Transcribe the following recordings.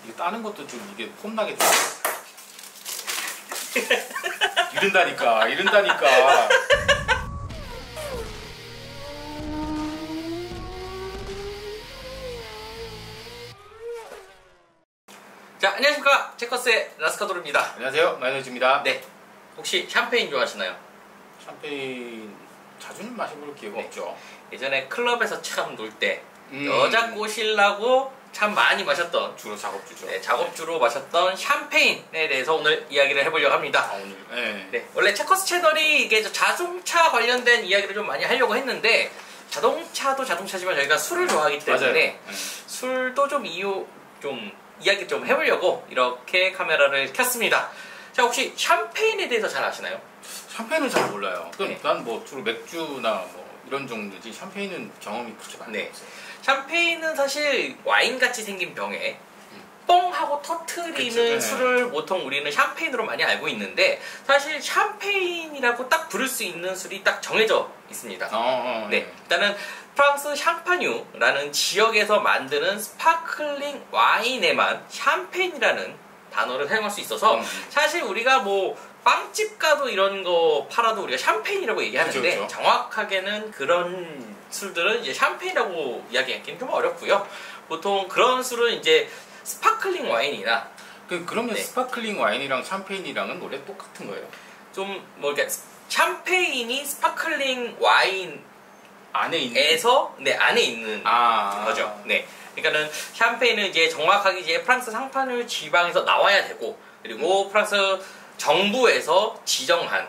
이게 따는 것도 좀 이게 폼나게 좀 이른다니까. 자, 안녕하십니까. 체커스의 라스카도르입니다. 안녕하세요, 마요네즈입니다. 네, 혹시 샴페인 좋아하시나요? 샴페인 자주는 마셔볼 기회가 없죠. 예전에 클럽에서 참 놀 때 여자 꼬시려고 참 많이 마셨던, 주로 작업주죠. 네, 작업주로 마셨던 샴페인에 대해서 오늘 이야기를 해보려고 합니다. 오늘. 네. 네, 원래 체커스 채널이 이게 자동차 관련된 이야기를 좀 많이 하려고 했는데, 자동차도 자동차지만 저희가 술을 좋아하기 때문에 술도 좀 이야기 좀 해보려고 이렇게 카메라를 켰습니다. 자, 혹시 샴페인에 대해서 잘 아시나요? 샴페인은 잘 몰라요. 네. 난 뭐 주로 맥주나 뭐 이런 정도지 샴페인은 경험이 그렇게 많이 네. 없어요. 샴페인은 사실 와인같이 생긴 병에 뻥 하고 터트리는 그쵸, 네. 술을 보통 우리는 샴페인으로 많이 알고 있는데, 사실 샴페인이라고 딱 부를 수 있는 술이 딱 정해져 있습니다. 네, 일단은 프랑스 샹파뉴라는 지역에서 만드는 스파클링 와인에만 샴페인이라는 단어를 사용할 수 있어서 사실 우리가 뭐 빵집 가도 이런 거 팔아도 우리가 샴페인이라고 얘기하는데, 그쵸. 정확하게는 그런 술들은 이제 샴페인이라고 이야기하기는 좀 어렵고요. 보통 그런 술은 이제 스파클링 와인이나, 그러면 네. 스파클링 와인이랑 샴페인이랑은 원래 똑같은 거예요? 좀 뭐 이렇게 샴페인이 스파클링 와인에서 안에 있는 안에 있는 거죠. 네. 그러니까는 샴페인은 이제 정확하게 이제 프랑스 상파뉴 지방에서 나와야 되고, 그리고 프랑스 정부에서 지정한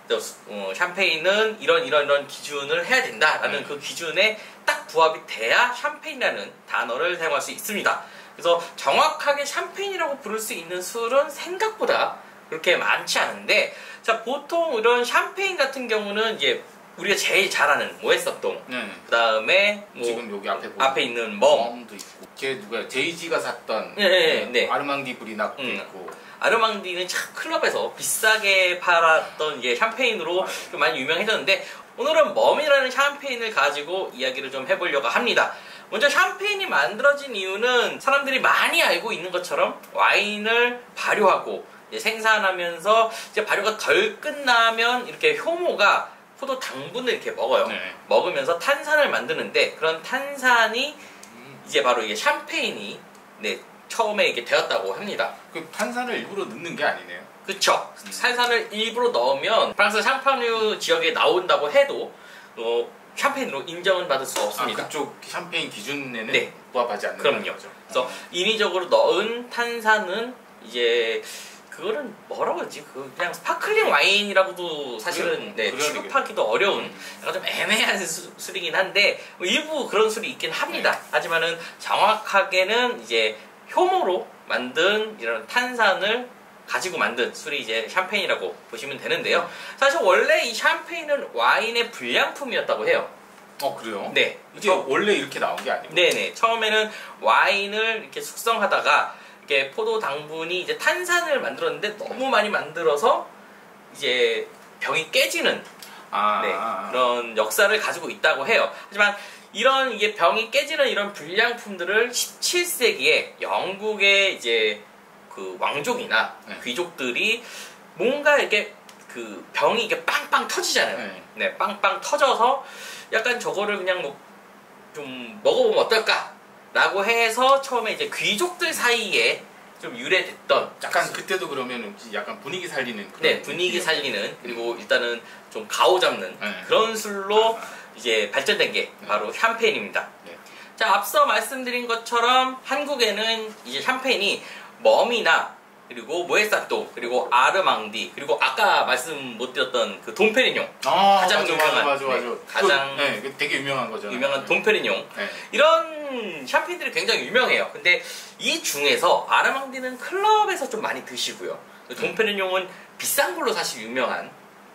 샴페인은 이런 기준을 해야 된다라는 그 기준에 딱 부합이 돼야 샴페인이라는 단어를 사용할 수 있습니다. 그래서 정확하게 샴페인이라고 부를 수 있는 술은 생각보다 그렇게 많지 않은데, 자, 보통 이런 샴페인 같은 경우는 이제 우리가 제일 잘 아는 모에사똥, 그 다음에 뭐 지금 여기 앞에 있는 멍, 멍도 있고, 걔 누가 제이지가 샀던 아르망디 브리낙도 있고. 아르망디는 참 클럽에서 비싸게 팔았던 이제 샴페인으로 좀 많이 유명해졌는데, 오늘은 멈이라는 샴페인을 가지고 이야기를 좀 해보려고 합니다. 먼저 샴페인이 만들어진 이유는 사람들이 많이 알고 있는 것처럼 와인을 발효하고 이제 생산하면서 이제 발효가 덜 끝나면 이렇게 효모가 포도 당분을 이렇게 먹어요. 먹으면서 탄산을 만드는데, 그런 탄산이 이제 바로 이게 샴페인이 처음에 이게 되었다고 합니다. 그 탄산을 일부러 넣는 게 아니네요. 그쵸. 탄산을 일부러 넣으면 프랑스 샴파뉴 지역에 나온다고 해도 샴페인으로 인정은 받을 수 없습니다. 그쪽 샴페인 기준에는 부합하지 않는 그럼요. 거죠. 그래서 인위적으로 넣은 탄산은 이제 그거는 뭐라고 하지? 그냥 스파클링 와인이라고도 사실은 취급하기도 어려운 약간 좀 애매한 술이긴 한데, 일부 그런 술이 있긴 합니다. 하지만은 정확하게는 이제 효모로 만든 이런 탄산을 가지고 만든 술이 이제 샴페인이라고 보시면 되는데요. 사실 원래 이 샴페인은 와인의 불량품이었다고 해요. 그래요? 네. 이게 원래 이렇게 나온 게 아니고. 네네. 처음에는 와인을 이렇게 숙성하다가 이렇게 포도 당분이 이제 탄산을 만들었는데 너무 많이 만들어서 이제 병이 깨지는 그런 역사를 가지고 있다고 해요. 하지만 이런 이게 병이 깨지는 이런 불량품들을 17세기에 영국의 이제 그 왕족이나 귀족들이 뭔가 이렇게 그 병이 이게 빵빵 터지잖아요. 빵빵 터져서 약간 저거를 그냥 뭐 좀 먹어보면 어떨까라고 해서 처음에 이제 귀족들 사이에 좀 유래됐던, 약간 그때도 그러면 약간 분위기 살리는 그런 분위기 살리는, 그리고 일단은 좀 가오 잡는 그런 술로 이제 발전된 게 바로 샴페인입니다. 자, 앞서 말씀드린 것처럼 한국에는 이제 샴페인이 멈이나 그리고 모에사또, 그리고 아르망디, 그리고 아까 말씀 못 드렸던 그 돈페리뇽, 가장 유명한 가장 되게 유명한 거죠. 유명한 돈페리뇽, 이런 샴페인들이 굉장히 유명해요. 근데 이 중에서 아르망디는 클럽에서 좀 많이 드시고요. 돈페리뇽은 비싼 걸로 사실 유명한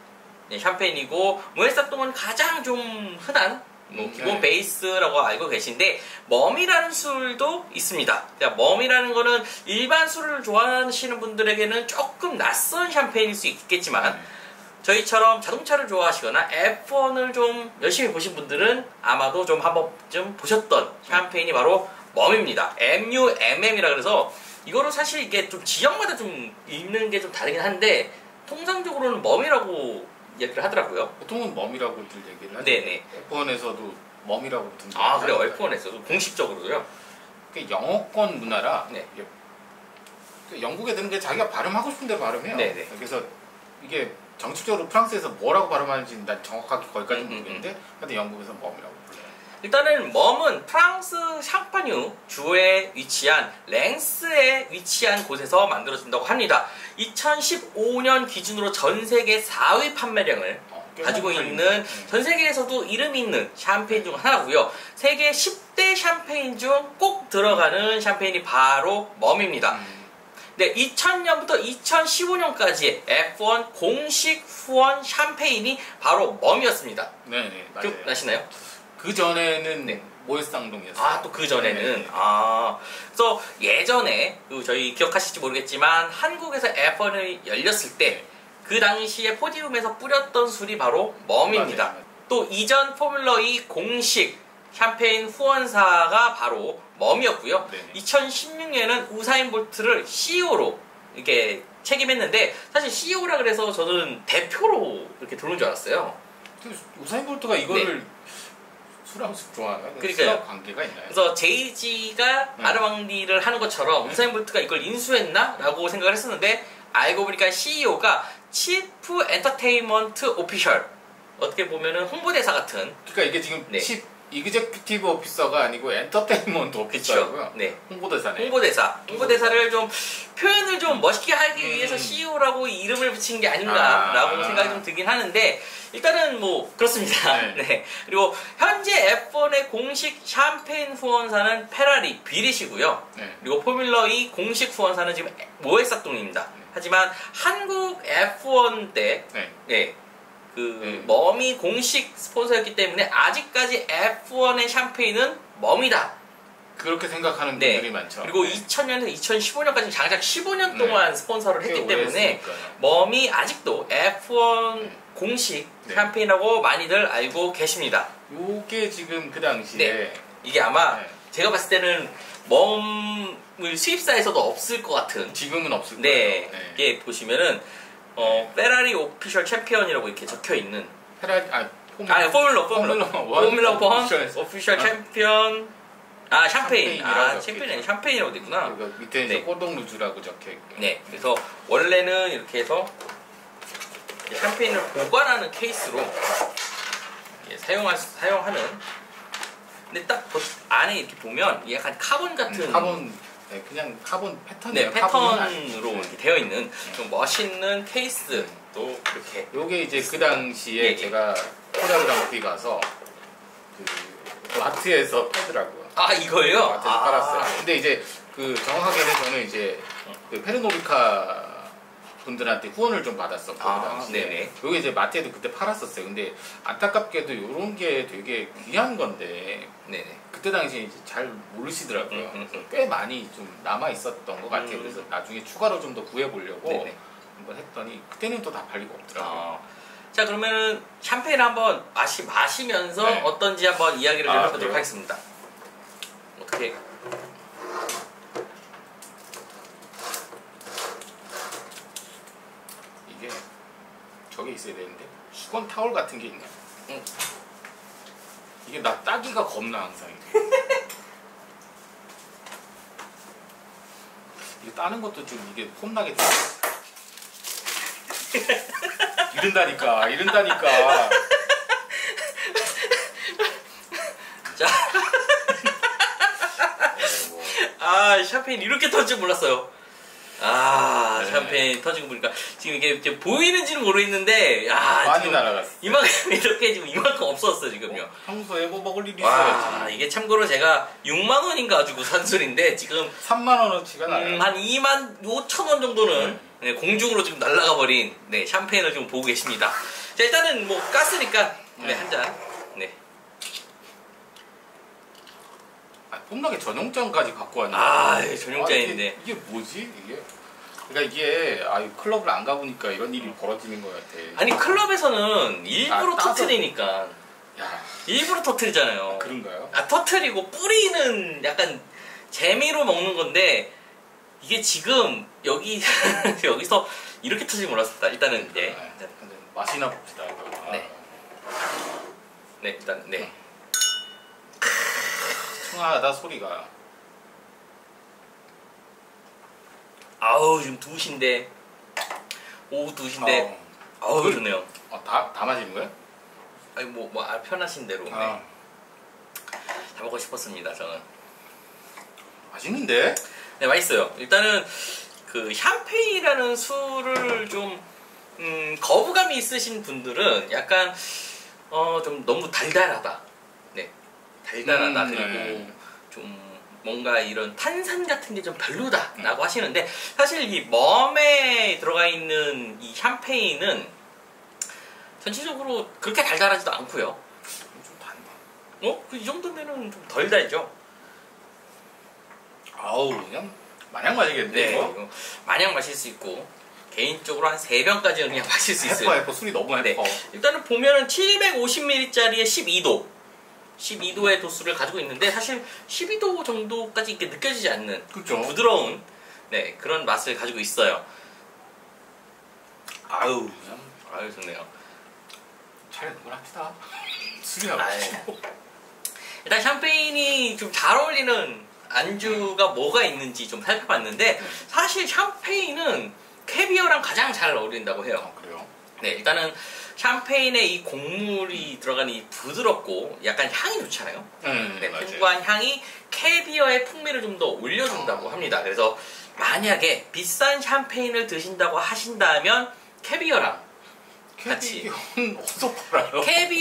샴페인이고, 모에사똥은 가장 좀 흔한 기본 베이스라고 알고 계신데, 멈이라는 술도 있습니다. 멈이라는 거는 일반 술을 좋아하시는 분들에게는 조금 낯선 샴페인일 수 있겠지만, 저희처럼 자동차를 좋아하시거나 F1을 좀 열심히 보신 분들은 아마도 좀 한 번쯤 보셨던 샴페인이 바로 멈입니다. MUMM이라 그래서 이거를 사실 이게 좀 지역마다 좀 읽는 게 좀 다르긴 한데 통상적으로는 멈이라고 얘기를 하더라고요. 보통은 멈이라고들 얘기를 하죠. 네네. F1에서도 멈이라고 듣는. 아 그래요? F1에서도 공식적으로요? 영어권 문화라. 네. 영국에 드는 게 자기가 발음하고 싶은 대로 발음해요. 네네. 그래서 이게 정식적으로 프랑스에서 뭐라고 발음하는지는 난 정확하게 거기까지는 모르겠는데 근데 영국에서 멈이라고 불러요. 일단은 멈은 프랑스 샹파뉴 주에 위치한 랭스에 위치한 곳에서 만들어진다고 합니다. 2015년 기준으로 전 세계 4위 판매량을 가지고 있는 전 세계에서도 이름이 있는 샴페인 중 하나고요. 세계 10대 샴페인 중 꼭 들어가는 샴페인이 바로 멈입니다. 네, 2000년부터 2015년까지 F1 공식 후원 샴페인이 바로 멈이었습니다. 네네, 맞아요. 기억나시나요? 그 전에는 네. 모에쌍동이었어요. 아, 또 그 전에는. 아, 그래서 예전에 저희 기억하실지 모르겠지만 한국에서 F1이 열렸을 때 그 당시에 포디움에서 뿌렸던 술이 바로 멈입니다. 맞아요. 또 이전 포뮬러2 공식 샴페인 후원사가 바로 멈이었고요. 네네. 2016년에는 우사인 볼트를 CEO로 이렇게 책임했는데 사실 CEO라 그래서 저는 대표로 이렇게 들어온 줄 알았어요. 우사인 볼트가 이거를 네. 술하고 좋아하나요? 그러니까요. 관계가 있나요? 그래서 제이지가 아르망디를 하는 것처럼 우사인 볼트가 이걸 인수했나? 라고 생각을 했었는데 알고 보니까 CEO가 치프 엔터테인먼트 오피셜, 어떻게 보면은 홍보대사 같은. 그러니까 이게 지금 네. 이그제큐티브 오피서가 아니고 엔터테인먼트 오피서고요. 네. 홍보대사네. 홍보대사를 좀 표현을 좀 멋있게 하기 위해서 CEO라고 이름을 붙인 게 아닌가라고 생각이 좀 들긴 하는데 일단은 뭐 그렇습니다. 네. 네. 그리고 현재 F1의 공식 샴페인 후원사는 페라리, 비릿이고요. 네. 그리고 포뮬러2 공식 후원사는 지금 모에사똥입니다. 하지만 한국 F1 때 네. 멈이 공식 스폰서였기 때문에 아직까지 F1의 샴페인은 멈이다. 그렇게 생각하는 분들이 많죠. 그리고 2000년에서 2015년까지 장작 15년 동안 스폰서를 했기 때문에 멈이 아직도 F1 공식 샴페인이라고 많이들 알고 계십니다. 요게 지금 그 당시에 이게 아마 제가 봤을 때는 멈을 수입사에서도 없을 것 같은. 지금은 없을 거예요. 이게 보시면은 페라리 오피셜 챔피언이라고 이렇게 적혀 있는. 포뮬러 1 오피셜 챔피언. 샴페인. 샴페인이라고 됐구나. 밑에 이제 꼬동루즈라고 적혀 있고. 네. 그래서 원래는 이렇게 해서 샴페인을 보관하는 케이스로 사용하는. 근데 딱 안에 이렇게 보면 약간 카본 같은. 그냥 카본 패턴이에요. 네, 패턴으로 이렇게 되어 있는 좀 멋있는 케이스도 이렇게. 요게 이제 그 당시에 제가 코리아 그랑프리 가서 그 마트에서 팔더라고요. 아, 이거요? 마트에서 팔았어요. 근데 이제 그 정확하게는 저는 이제 그 페르노비카 분들한테 후원을 좀 받았었고 그 당시에. 요게 이제 마트에도 그때 팔았었어요. 근데 안타깝게도 요런 게 되게 귀한 건데 그때 당시에 이제 잘 모르시더라고요. 그래서 꽤 많이 좀 남아 있었던 것 같아요. 그래서 나중에 추가로 좀 더 구해보려고 한번 했더니 그때는 또 다 팔리고 없더라고요. 자, 그러면은 샴페인을 한번 마시면서 어떤지 한번 이야기를 해보도록 하겠습니다. 어떻게? 이게 저게 있어야 되는데 수건 타월 같은 게 있네. 이게 나 따기가 겁나 항상. 이거 따는 것도 좀 이게 폼나게 돼. 이른다니까. 자. 샴페인 이렇게 터질 줄 몰랐어요. 샴페인 터지고 보니까 지금 이게 보이는지는 모르겠는데 많이 날아갔어. 이만큼 이렇게 지금 이만큼 없었어 지금요. 평소에 뭐 먹을 일이 있어야지. 이게 참고로 제가 6만 원인가 가지고 산 술인데 지금 3만 원어치가 나요. 한 2만 5천 원 정도는 공중으로 지금 날아가 버린 샴페인을 좀 보고 계십니다. 자, 일단은 뭐 깠으니까 한 잔. 폼나게 전용잔까지 갖고 왔네. 전용잔인데. 이게 뭐지? 그러니까 이게 클럽을 안 가보니까 이런 일이 벌어지는 것 같아. 아니, 클럽에서는 일부러 터트리니까. 일부러 터트리잖아요. 그런가요? 터트리고 뿌리는 약간 재미로 먹는 건데 이게 지금 여기서 이렇게 터질 몰랐었다. 일단은 네. 맛이나 봅시다. 네. 네, 일단 네. 청하다 소리가. 아우 지금 2시인데 오후 2시인데 아우 좋네요. 다 마시는 거야? 아니 뭐 편하신 대로. 네. 다 먹고 싶었습니다 저는. 맛있는데? 네 맛있어요. 일단은 그 샴페인이라는 술을 좀 거부감이 있으신 분들은 약간 좀 너무 달달하다. 네 달달하다. 그리고 네. 좀 뭔가 이런 탄산 같은 게 좀 별로다라고 하시는데 사실 이 멈에 들어가 있는 이 샴페인은 전체적으로 그렇게 달달하지도 않고요. 좀 단데. 이 정도면은 좀 덜 달죠. 아우 그냥 마냥 마시겠는데. 네, 이거 마냥 마실 수 있고 개인적으로 한 3병까지는 그냥 마실 수 있어요. 해퍼 술이 너무 해퍼. 네. 일단은 보면은 750ml짜리에 12도의 도수를 가지고 있는데 사실 12도 정도까지 이렇게 느껴지지 않는 그쵸? 부드러운 네, 그런 맛을 가지고 있어요. 아유 좋네요. 차라리 그걸 합시다. 술이나 마시고. 일단 샴페인이 좀 잘 어울리는 안주가 뭐가 있는지 좀 살펴봤는데 사실 샴페인은 캐비어랑 가장 잘 어울린다고 해요. 그래요? 네, 일단은 샴페인에 이 곡물이 들어가는 이 부드럽고 약간 향이 좋잖아요. 네, 풍부한 향이 캐비어의 풍미를 좀 더 올려준다고 합니다. 그래서 만약에 비싼 샴페인을 드신다고 하신다면 캐비어랑 같이 어디서 팔아요?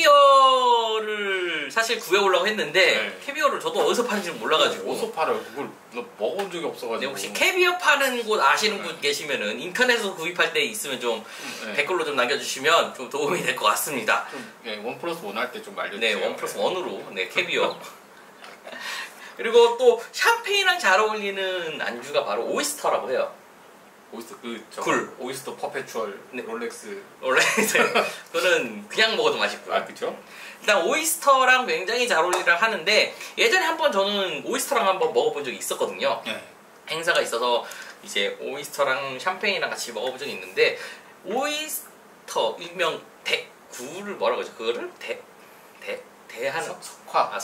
캐비어를 사실 구해오려고 했는데 캐비어를 저도 어디서 파는지 몰라가지고 어디서 팔아요? 그걸 먹어본 적이 없어가지고. 네, 혹시 캐비어 파는 곳 아시는 분 계시면은 인터넷에서 구입할 때 있으면 좀 댓글로 좀 남겨주시면 좀 도움이 될 것 같습니다. 좀, 원 플러스 원 할 때 좀 알려주세요. 네, 원 플러스 원으로 캐비어. 그리고 또 샴페인이랑 잘 어울리는 안주가 바로 오이스터라고 해요. 오이스터 굴. 오이스터 퍼페추얼 롤렉스. 그거는 그냥 먹어도 맛있고요. 그렇죠? 일단 오이스터랑 굉장히 잘 어울리라 하는데 예전에 한번 저는 오이스터랑 한번 먹어본 적이 있었거든요. 네. 행사가 있어서 이제 오이스터랑 샴페인이랑 같이 먹어본 적이 있는데 오이스터 일명 굴을 뭐라고 하죠? 그거를 석화.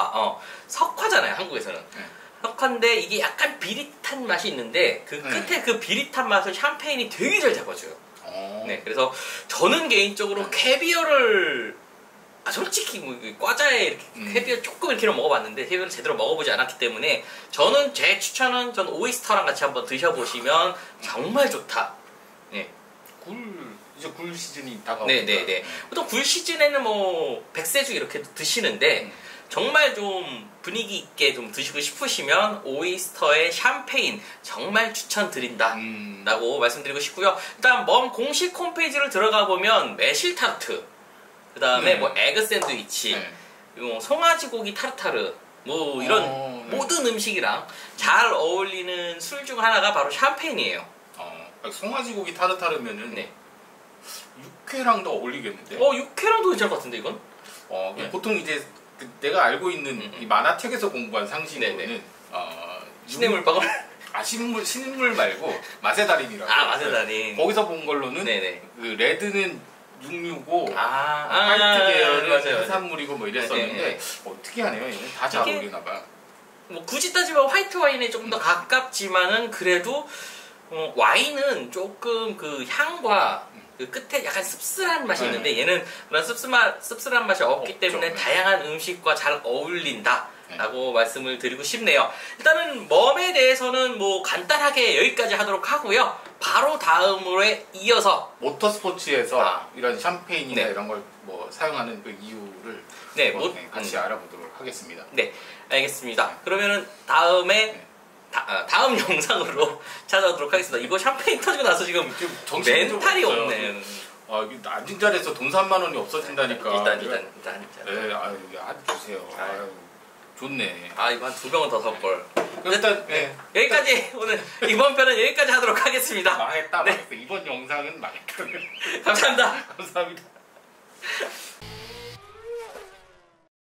석화잖아요 한국에서는. 석화인데 이게 약간 비릿한 맛이 있는데 그 끝에 그 비릿한 맛을 샴페인이 되게 잘 잡아줘요. 네, 그래서 저는 개인적으로 캐비어를 솔직히 뭐 과자에 이렇게 캐비어 조금 이렇게 먹어봤는데 캐비어를 제대로 먹어보지 않았기 때문에 저는 제 추천은 전 오이스터랑 같이 한번 드셔보시면 정말 좋다. 네. 이제 굴 시즌이 다가오고. 네네네. 보통 굴 시즌에는 뭐 백세주 이렇게 드시는데 정말 좀 분위기 있게 좀 드시고 싶으시면 오이스터의 샴페인 정말 추천드린다 라고 말씀드리고 싶고요. 일단 멈 공식 홈페이지를 들어가 보면 매실 타르트, 그 다음에 뭐 에그 샌드위치, 그리고 송아지 고기 타르타르 뭐 이런 모든 음식이랑 잘 어울리는 술 중 하나가 바로 샴페인이에요. 송아지 고기 타르타르면은 육회랑도 어울리겠는데? 육회랑도 괜찮을 것 같은데 이건? 보통 이제 내가 알고 있는 이 만화책에서 공부한 상식으로는 신의 물방울? 신물 말고 마세다린이라고. 맛의 달인. 거기서 본 걸로는 그 레드는 육류고 화이트 계열은 맞아요. 해산물이고 뭐 이랬었는데 특이하네요. 얘는 다 잘 어울리나 봐. 뭐 굳이 따지면 화이트 와인에 조금 더 가깝지만은 그래도 와인은 조금 그 향과 그 끝에 약간 씁쓸한 맛이 있는데 얘는 그런 씁쓸한 맛이 없기 때문에 다양한 음식과 잘 어울린다 라고 말씀을 드리고 싶네요. 일단은 멈에 대해서는 뭐 간단하게 여기까지 하도록 하고요. 바로 다음으로 이어서 모터스포츠에서 이런 샴페인이나 이런 걸 뭐 사용하는 그 이유를 같이 알아보도록 하겠습니다. 네, 알겠습니다. 그러면은 다음에 다음 영상으로 찾아오도록 하겠습니다. 이거 샴페인 터지고 나서 지금 멘탈이 없네. 앉은 자리에서 돈 3만 원이 없어진다니까. 일단. 네, 주세요. 좋네. 이거 한 2병은 더 섞을. 일단 여기까지 오늘 이번 편은 여기까지 하도록 하겠습니다. 망했다. 이번 영상은 망했다. 감사합니다. 감사합니다.